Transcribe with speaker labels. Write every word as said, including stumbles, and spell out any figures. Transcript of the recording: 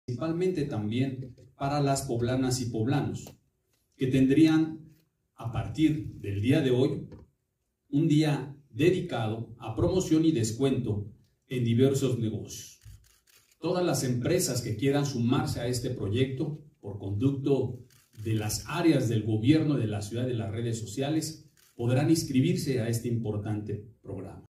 Speaker 1: principalmente también para las poblanas y poblanos, que tendrían a partir del día de hoy un día dedicado a promoción y descuento en diversos negocios. Todas las empresas que quieran sumarse a este proyecto por conducto de las áreas del gobierno de la ciudad y de las redes sociales podrán inscribirse a este importante programa.